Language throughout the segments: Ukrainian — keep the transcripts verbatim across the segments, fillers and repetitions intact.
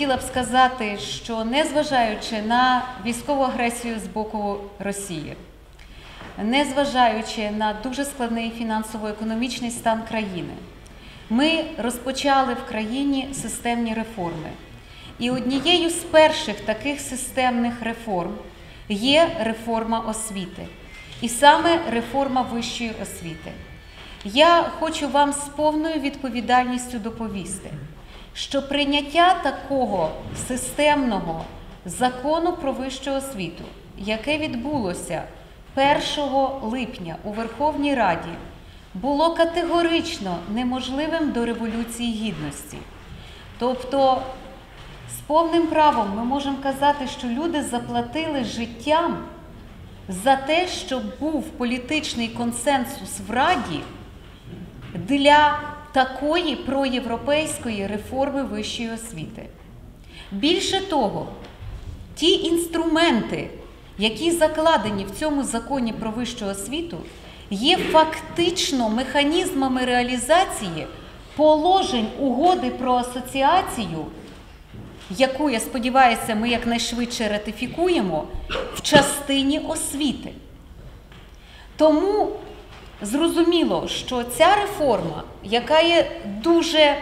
хотіла б сказати, що незважаючи на військову агресію з боку Росії, незважаючи на дуже складний фінансово-економічний стан країни, ми розпочали в країні системні реформи. І однією з перших таких системних реформ є реформа освіти. І саме реформа вищої освіти. Я хочу вам з повною відповідальністю доповісти, що прийняття такого системного закону про вищу освіту, яке відбулося першого липня у Верховній Раді, було категорично неможливим до Революції Гідності. Тобто, з повним правом ми можемо казати, що люди заплатили життям за те, щоб був політичний консенсус в Раді для такої проєвропейської реформи вищої освіти. Більше того, ті інструменти, які закладені в цьому законі про вищу освіту, є фактично механізмами реалізації положень угоди про асоціацію, яку, я сподіваюся, ми якнайшвидше ратифікуємо в частині освіти. Тому зрозуміло, що ця реформа, яка є дуже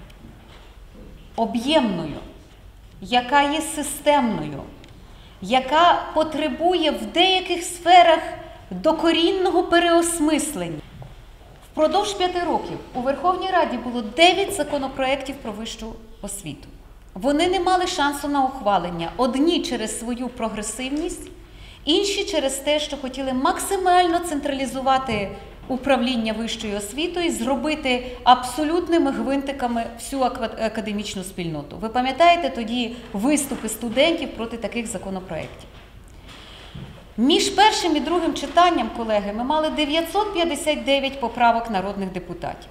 об'ємною, яка є системною, яка потребує в деяких сферах докорінного переосмислення. Впродовж п'яти років у Верховній Раді було дев'ять законопроєктів про вищу освіту. Вони не мали шансу на ухвалення. Одні через свою прогресивність, інші через те, що хотіли максимально централізувати управління вищою освітою і зробити абсолютними гвинтиками всю академічну спільноту. Ви пам'ятаєте тоді виступи студентів проти таких законопроєктів? Між першим і другим читанням, колеги, ми мали дев'ятсот п'ятдесят дев'ять поправок народних депутатів.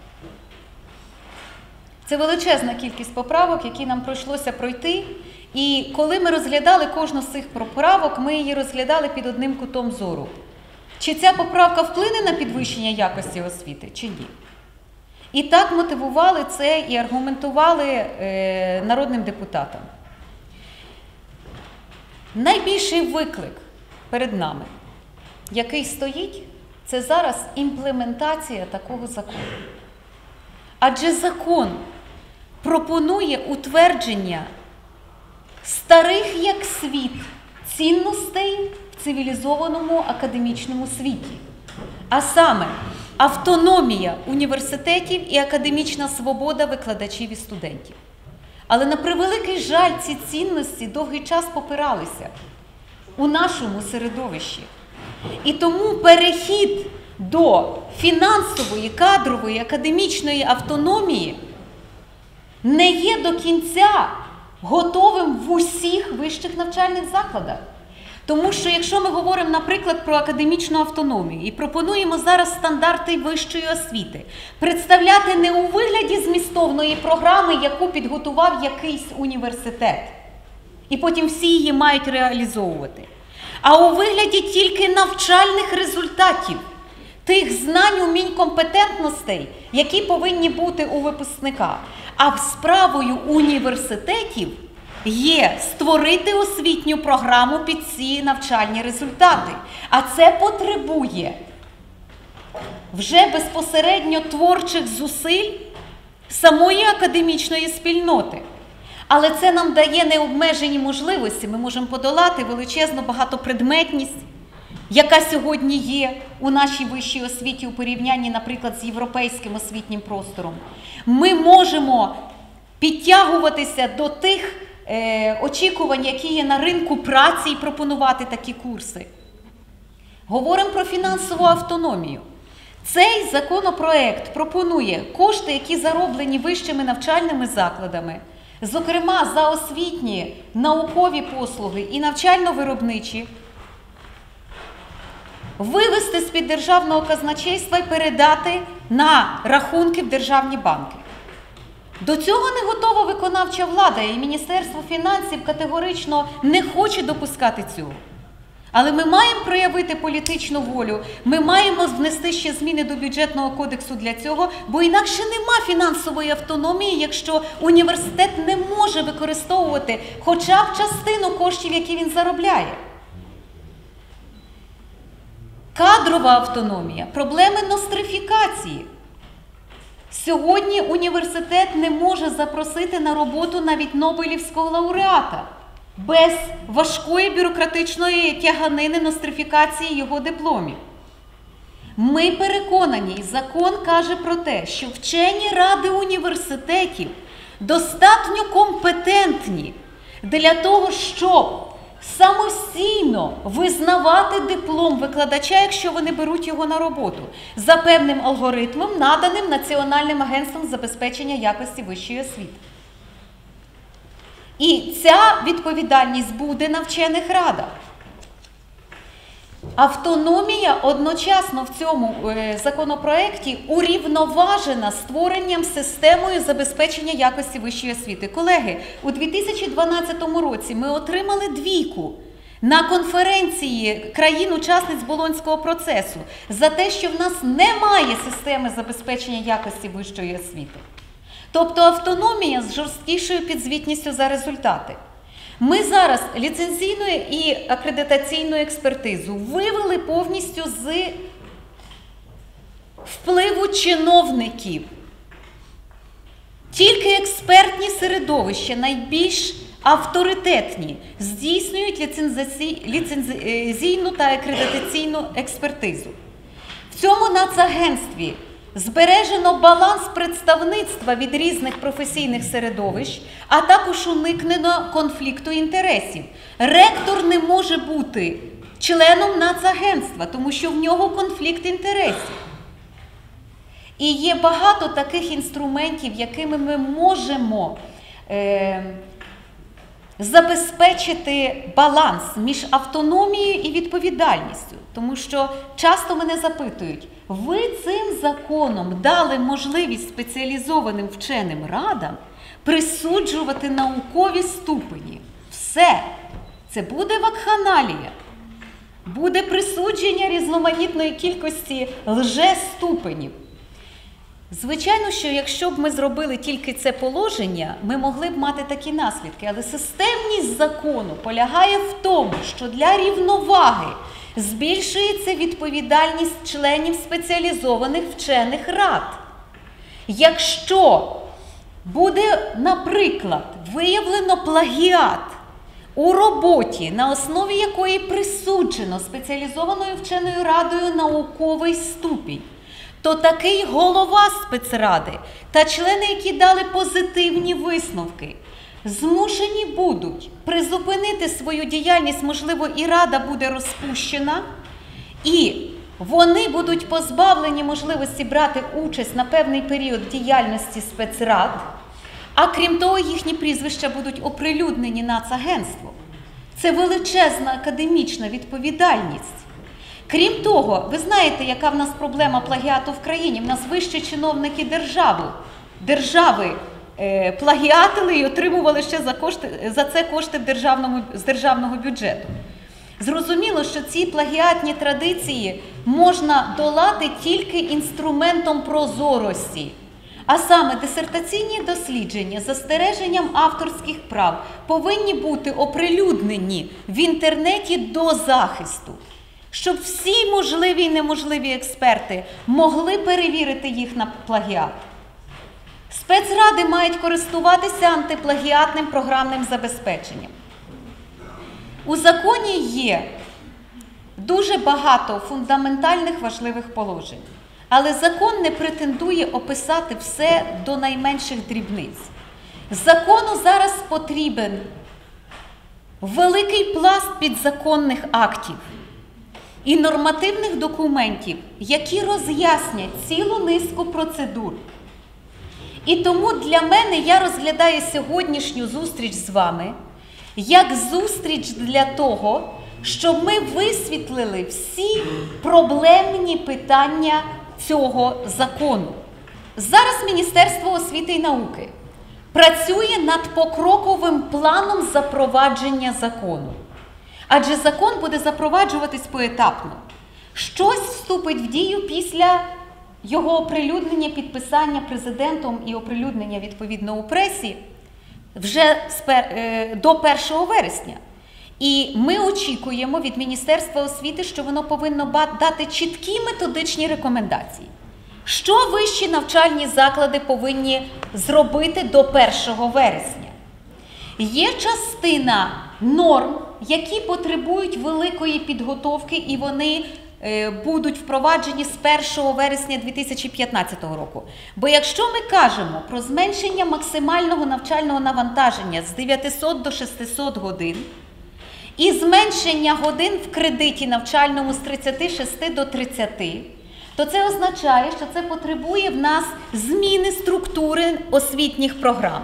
Це величезна кількість поправок, які нам прийшлося пройти. І коли ми розглядали кожну з цих поправок, ми її розглядали під одним кутом зору. Чи ця поправка вплине на підвищення якості освіти, чи ні? І так мотивували це і аргументували е, народним депутатам. Найбільший виклик перед нами, який стоїть, це зараз імплементація такого закону. Адже закон пропонує утвердження старих як світ цінностей в цивілізованому академічному світі. А саме автономія університетів і академічна свобода викладачів і студентів. Але на превеликий жаль ці цінності довгий час попиралися у нашому середовищі. І тому перехід до фінансової, кадрової, академічної автономії не є до кінця готовим в усіх вищих навчальних закладах. Тому що якщо ми говоримо, наприклад, про академічну автономію і пропонуємо зараз стандарти вищої освіти, представляти не у вигляді змістовної програми, яку підготував якийсь університет, і потім всі її мають реалізовувати, а у вигляді тільки навчальних результатів, тих знань, умінь, компетентностей, які повинні бути у випускника. А справою університетів є створити освітню програму під ці навчальні результати. А це потребує вже безпосередньо творчих зусиль самої академічної спільноти. Але це нам дає необмежені можливості. Ми можемо подолати величезну багатопредметність, яка сьогодні є у нашій вищій освіті у порівнянні, наприклад, з європейським освітнім простором. Ми можемо підтягуватися до тих е, очікувань, які є на ринку праці, і пропонувати такі курси. Говоримо про фінансову автономію. Цей законопроект пропонує кошти, які зароблені вищими навчальними закладами, зокрема за освітні, наукові послуги і навчально-виробничі, вивести з-під державного казначейства і передати на рахунки в державні банки. До цього не готова виконавча влада, і Міністерство фінансів категорично не хоче допускати цього. Але ми маємо проявити політичну волю, ми маємо внести ще зміни до бюджетного кодексу для цього, бо інакше нема фінансової автономії, якщо університет не може використовувати хоча б частину коштів, які він заробляє. Кадрова автономія, проблеми нострифікації. Сьогодні університет не може запросити на роботу навіть Нобелівського лауреата без важкої бюрократичної тяганини нострифікації його дипломів. Ми переконані, закон каже про те, що вчені ради університетів достатньо компетентні для того, щоб самостійно визнавати диплом викладача, якщо вони беруть його на роботу, за певним алгоритмом, наданим Національним агентством з забезпечення якості вищої освіти. І ця відповідальність буде на вчених радах. Автономія одночасно в цьому е, законопроекті урівноважена створенням системою забезпечення якості вищої освіти. Колеги, у дві тисячі дванадцятому році ми отримали двійку на конференції країн-учасниць Болонського процесу за те, що в нас немає системи забезпечення якості вищої освіти. Тобто автономія з жорсткішою підзвітністю за результати. Ми зараз ліцензійну і акредитаційну експертизу вивели повністю з впливу чиновників. Тільки експертні середовища, найбільш авторитетні, здійснюють ліцензійну та акредитаційну експертизу. В цьому нацагентстві збережено баланс представництва від різних професійних середовищ, а також уникнено конфлікту інтересів. Ректор не може бути членом нацагентства, тому що в нього конфлікт інтересів. І є багато таких інструментів, якими ми можемо е, забезпечити баланс між автономією і відповідальністю. Тому що часто мене запитують, ви цим законом дали можливість спеціалізованим вченим радам присуджувати наукові ступені. Все. Це буде вакханалія. Буде присудження різноманітної кількості лже-ступенів. Звичайно, що якщо б ми зробили тільки це положення, ми могли б мати такі наслідки. Але системність закону полягає в тому, що для рівноваги збільшується відповідальність членів спеціалізованих вчених рад. Якщо буде, наприклад, виявлено плагіат у роботі, на основі якої присуджено спеціалізованою вченою радою науковий ступінь, то такий голова спецради та члени, які дали позитивні висновки, змушені будуть призупинити свою діяльність, можливо, і рада буде розпущена, і вони будуть позбавлені можливості брати участь на певний період діяльності спецрад, а крім того, їхні прізвища будуть оприлюднені Нацагентством. Це величезна академічна відповідальність. Крім того, ви знаєте, яка в нас проблема плагіату в країні? В нас вищі чиновники держави, держави е, плагіатили і отримували ще за, кошти, за це кошти в державному, з державного бюджету. Зрозуміло, що ці плагіатні традиції можна долати тільки інструментом прозорості. А саме дисертаційні дослідження з застереженням авторських прав повинні бути оприлюднені в інтернеті до захисту, щоб всі можливі і неможливі експерти могли перевірити їх на плагіат. Спецради мають користуватися антиплагіатним програмним забезпеченням. У законі є дуже багато фундаментальних важливих положень, але закон не претендує описати все до найменших дрібниць. Закону зараз потрібен великий пласт підзаконних актів і нормативних документів, які роз'яснять цілу низку процедур. І тому для мене я розглядаю сьогоднішню зустріч з вами як зустріч для того, щоб ми висвітлили всі проблемні питання цього закону. Зараз Міністерство освіти і науки працює над покроковим планом запровадження закону. Адже закон буде запроваджуватись поетапно. Щось вступить в дію після його оприлюднення, підписання президентом і оприлюднення відповідно у пресі вже до першого вересня. І ми очікуємо від Міністерства освіти, що воно повинно дати чіткі методичні рекомендації. Що вищі навчальні заклади повинні зробити до першого вересня? Є частина норм, які потребують великої підготовки, і вони е, будуть впроваджені з першого вересня дві тисячі п'ятнадцятого року. Бо якщо ми кажемо про зменшення максимального навчального навантаження з дев'ятисот до шестисот годин, і зменшення годин в кредиті навчальному з тридцяти шести до тридцяти, то це означає, що це потребує в нас зміни структури освітніх програм.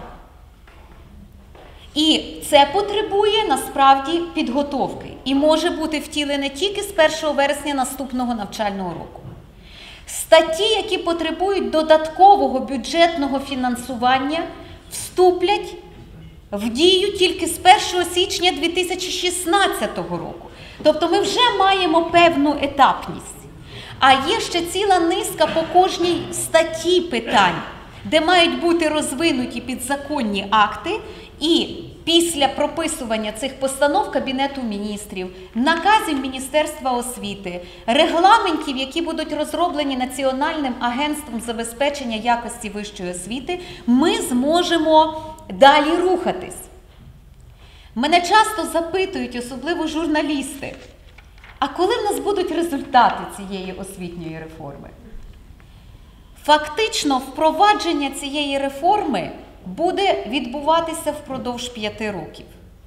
І це потребує насправді підготовки і може бути втілене тільки з першого вересня наступного навчального року. Статті, які потребують додаткового бюджетного фінансування, вступлять в дію тільки з першого січня дві тисячі шістнадцятого року. Тобто ми вже маємо певну етапність. А є ще ціла низка по кожній статті питань, де мають бути розвинуті підзаконні акти, і після прописування цих постанов Кабінету міністрів, наказів Міністерства освіти, регламентів, які будуть розроблені Національним агентством забезпечення якості вищої освіти, ми зможемо далі рухатись. Мене часто запитують, особливо журналісти, а коли в нас будуть результати цієї освітньої реформи? Фактично, впровадження цієї реформи буде відбуватися впродовж п'яти років.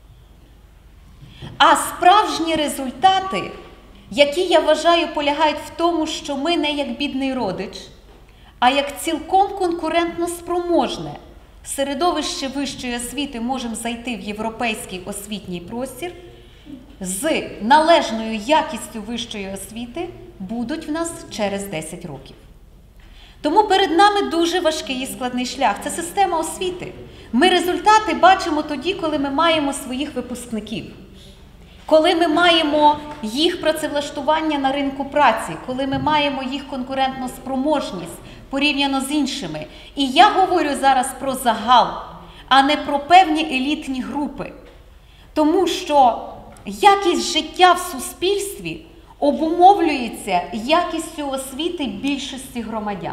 А справжні результати, які, я вважаю, полягають в тому, що ми не як бідний родич, а як цілком конкурентно спроможне середовище вищої освіти можемо зайти в європейський освітній простір, з належною якістю вищої освіти будуть в нас через десять років. Тому перед нами дуже важкий і складний шлях. Це система освіти. Ми результати бачимо тоді, коли ми маємо своїх випускників, коли ми маємо їх працевлаштування на ринку праці, коли ми маємо їх конкурентну спроможність порівняно з іншими. І я говорю зараз про загал, а не про певні елітні групи. Тому що якість життя в суспільстві обумовлюється якістю освіти більшості громадян.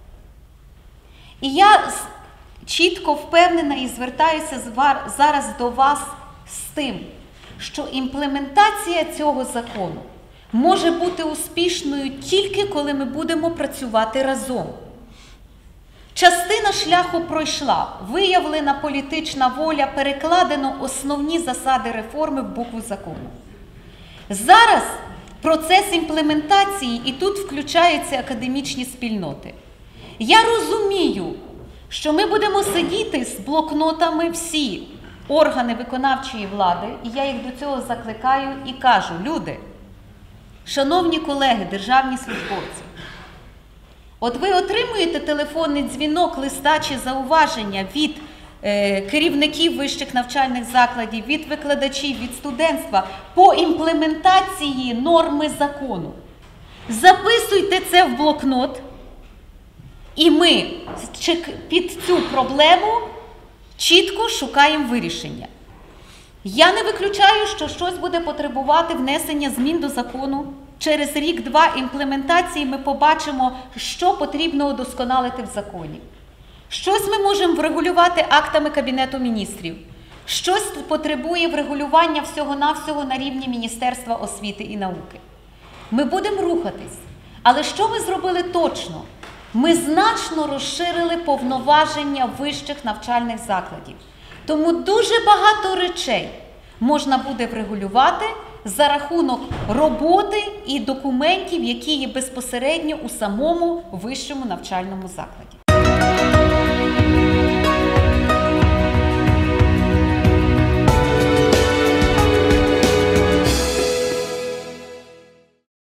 І я чітко впевнена і звертаюся зараз до вас з тим, що імплементація цього закону може бути успішною тільки коли ми будемо працювати разом. Частина шляху пройшла, виявлена політична воля, перекладено основні засади реформи в букву закону. Зараз процес імплементації, і тут включаються академічні спільноти. Я розумію, що ми будемо сидіти з блокнотами всі органи виконавчої влади, і я їх до цього закликаю і кажу: люди, шановні колеги, державні службовці, от ви отримуєте телефонний дзвінок, листа чи зауваження від е, керівників вищих навчальних закладів, від викладачів, від студентства по імплементації норми закону. Записуйте це в блокнот, і ми під цю проблему чітко шукаємо вирішення. Я не виключаю, що щось буде потребувати внесення змін до закону. Через рік-два імплементації ми побачимо, що потрібно удосконалити в законі. Щось ми можемо врегулювати актами Кабінету міністрів. Щось потребує врегулювання всього-навсього на рівні Міністерства освіти і науки. Ми будемо рухатись. Але що ми зробили точно? Ми значно розширили повноваження вищих навчальних закладів. Тому дуже багато речей можна буде врегулювати за рахунок роботи і документів, які є безпосередньо у самому вищому навчальному закладі.